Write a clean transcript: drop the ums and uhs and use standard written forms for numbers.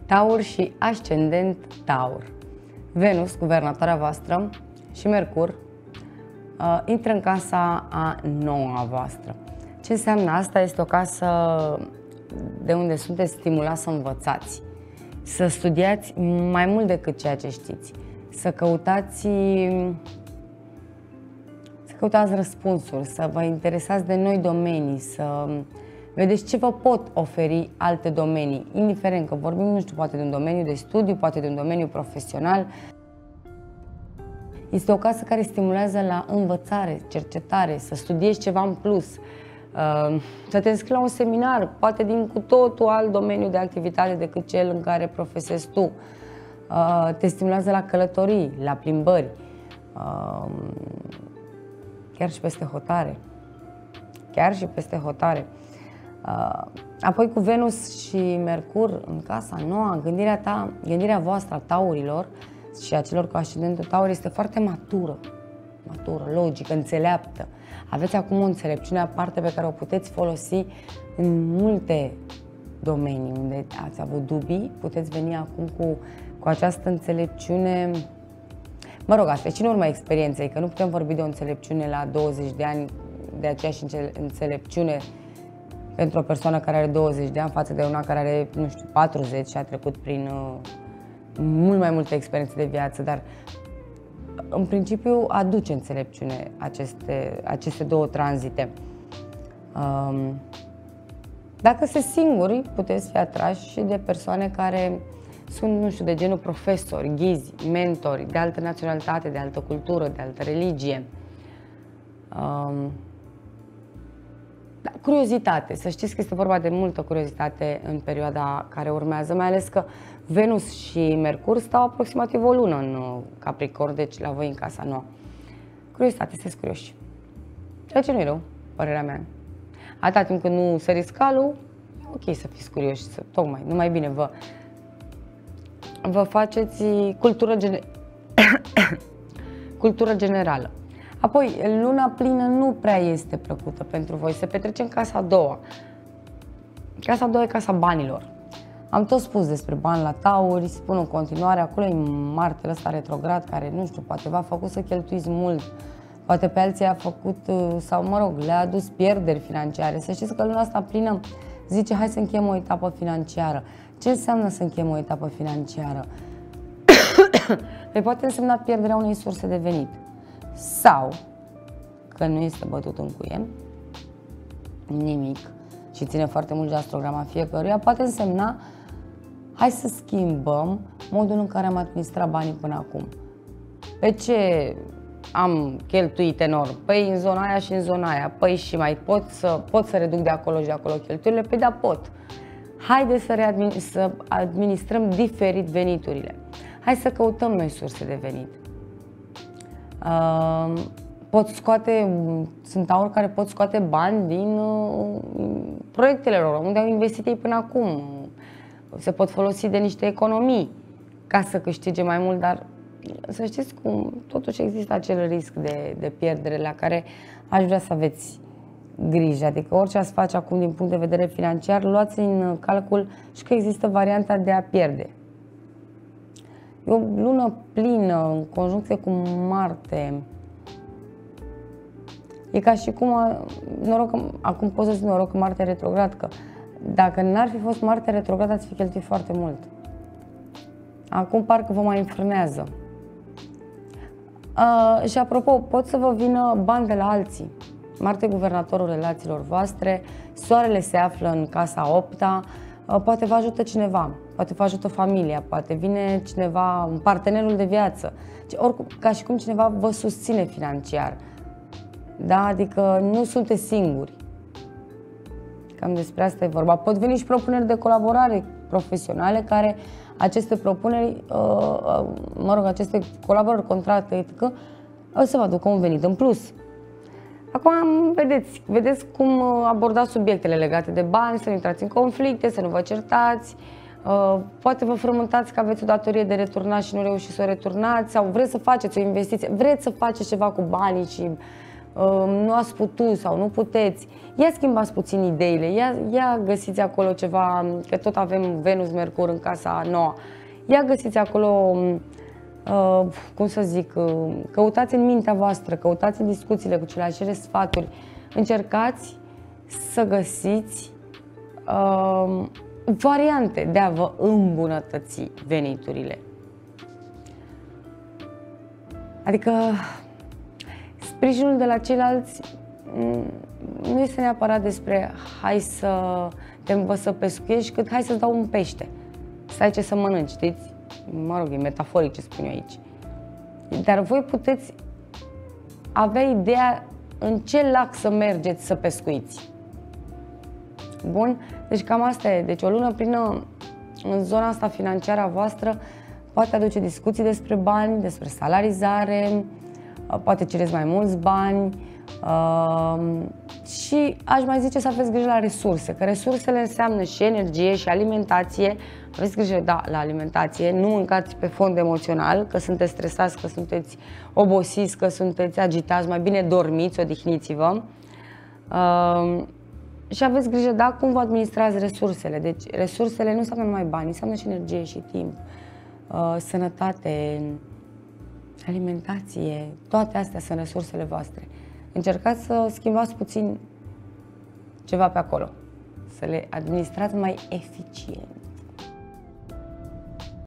Taur și ascendent Taur. Venus, guvernatoarea voastră, și Mercur intră în casa a noua voastră. Ce înseamnă asta? Este o casă de unde sunteți stimulați să învățați, să studiați mai mult decât ceea ce știți, să căutați răspunsuri, să vă interesați de noi domenii, să vedeți ce vă pot oferi alte domenii, indiferent că vorbim, nu știu, poate de un domeniu de studiu, poate de un domeniu profesional. Este o casă care stimulează la învățare, cercetare, să studiezi ceva în plus, să te înscrii la un seminar, poate din cu totul alt domeniu de activitate decât cel în care profesezi tu. Te stimulează la călătorii, la plimbări, chiar și peste hotare. Chiar și peste hotare. Apoi cu Venus și Mercur în casa nouă, gândirea voastră a taurilor și a celor cu ascendentul Taur este foarte matură, logică, înțeleaptă. Aveți acum o înțelepciune aparte pe care o puteți folosi în multe domenii unde ați avut dubii, puteți veni acum cu această înțelepciune. Mă rog, asta e și în urma experienței, că nu putem vorbi de o înțelepciune la 20 de ani, de aceeași înțelepciune pentru o persoană care are 20 de ani față de una care are, nu știu, 40 și a trecut prin mult mai multe experiențe de viață, dar în principiu aduce înțelepciune aceste două tranzite. Dacă sunteți singuri, puteți fi atrași și de persoane care sunt, nu știu, de genul profesori, ghizi, mentori, de altă naționalitate, de altă cultură, de altă religie. Curiozitate, să știți că este vorba de multă curiozitate în perioada care urmează, mai ales că Venus și Mercur stau aproximativ o lună în Capricorn, deci la voi în casa nouă. Curiozitate, sunteți curioși. Ceea ce nu e rău, părerea mea. Atâta timp când nu săriți calul, e ok să fiți curioși, tocmai, numai bine vă faceți cultură generală. Apoi, luna plină nu prea este plăcută pentru voi, se petrece în casa a doua. Casa a doua e casa banilor. Am tot spus despre bani la Tauri, spun în continuare, acolo e Martele ăsta retrograd care, nu știu, poate v-a făcut să cheltuiți mult, poate pe alții a făcut, sau mă rog, le-a adus pierderi financiare. Să știți că luna asta plină zice, hai să încheiem o etapă financiară. Ce înseamnă să încheiem o etapă financiară? Păi poate însemna pierderea unei surse de venit. Sau, că nu este bătut în cuie, nimic, și ține foarte mult de astrograma fiecăruia, poate însemna, hai să schimbăm modul în care am administrat banii până acum. Pe ce am cheltuit enorm? Păi în zona aia și în zona aia. Păi și mai pot să reduc de acolo și de acolo cheltuielile? Păi da, pot. Haideți să administrăm diferit veniturile. Hai să căutăm noi surse de venit. Sunt tauri care pot scoate bani din proiectele lor, unde au investit ei până acum. Se pot folosi de niște economii ca să câștige mai mult, dar să știți cum totuși există acel risc de pierdere la care aș vrea să aveți grijă. Adică orice ați face acum din punct de vedere financiar, luați în calcul și că există varianta de a pierde. E o lună plină, în conjuncție cu Marte. E ca și cum, acum pot să zic noroc că Marte e retrograd, că dacă n-ar fi fost Marte retrograd, ați fi cheltuit foarte mult. Acum parcă vă mai înfrânează. Și apropo, pot să vă vină bani de la alții. Marte, guvernatorul relațiilor voastre, Soarele se află în casa 8-a, poate vă ajută cineva, poate vă ajută familia, poate vine cineva, un partenerul de viață, oricum, ca și cum cineva vă susține financiar. Da? Adică nu sunteți singuri. Cam despre asta e vorba. Pot veni și propuneri de colaborare profesionale care aceste propuneri, aceste colaborări, contracte, etc., o să vă aducă un venit în plus. Acum vedeți cum abordați subiectele legate de bani, să nu intrați în conflicte, să nu vă certați, poate vă frământați că aveți o datorie de returnat și nu reușiți să o returnați, sau vreți să faceți o investiție, vreți să faceți ceva cu banii și nu ați putut sau nu puteți, ia schimbați puțin ideile, ia găsiți acolo ceva, că tot avem Venus-Mercur în casa noua, ia găsiți acolo, cum să zic, căutați în mintea voastră, căutați în discuțiile cu ceilalți, cele sfaturi, încercați să găsiți variante de a vă îmbunătăți veniturile. Adică sprijinul de la ceilalți nu este neapărat despre hai să te învăț să pescuiești, cât hai să-ți dau un pește, să ai ce să mănânci, știți? Mă rog, e metaforic ce spun eu aici. Dar voi puteți avea ideea în ce lac să mergeți să pescuiți. Bun? Deci cam asta e. Deci o lună plină în zona asta financiară a voastră poate aduce discuții despre bani, despre salarizare, poate cereți mai mulți bani și aș mai zice să aveți grijă la resurse, că resursele înseamnă și energie și alimentație. Aveți grijă, da, la alimentație, nu mâncați pe fond emoțional, că sunteți stresați, că sunteți obosiți, că sunteți agitați, mai bine dormiți, odihniți-vă. Și aveți grijă, da, cum vă administrați resursele. Deci resursele nu înseamnă numai bani, înseamnă și energie și timp, sănătate, alimentație, toate astea sunt resursele voastre. Încercați să schimbați puțin ceva pe acolo, să le administrați mai eficient.